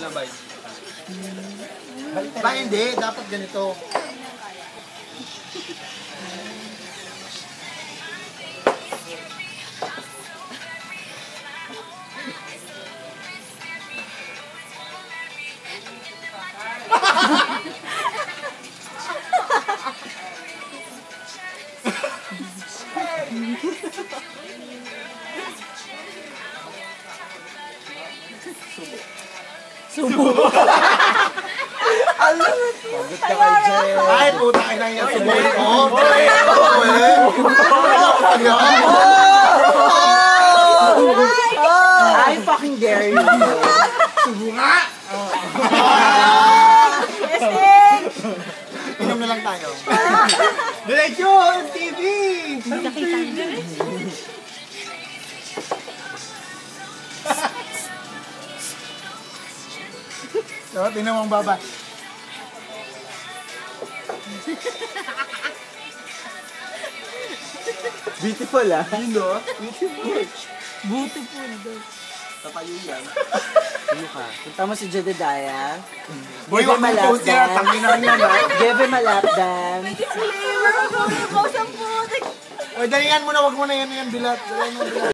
lang, bay. Ba, hindi. Dapat ganito. Subo. Pagod ka kay Jay. Ay, puta ka na yan. Subuhin ko. I fucking dare you. Subo nga! Inom na lang tayo. Diretso! MTV! So, tingnan mo ang baba. Beautiful ah. Yun no? Beautiful. Beautiful daw. Tatayo yan. Ano ka? Punta mo si Jedediah. Boy, wag mong post niya. Tangin na yan ha. Give him a lap dance. O, dalingan mo na. Wag mo na yan bilat.